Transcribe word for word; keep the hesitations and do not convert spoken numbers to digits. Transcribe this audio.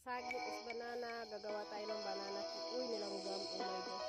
saging is banana. Gagawa tayo ng banana cake. Uy, nilanggam. Oh my gosh.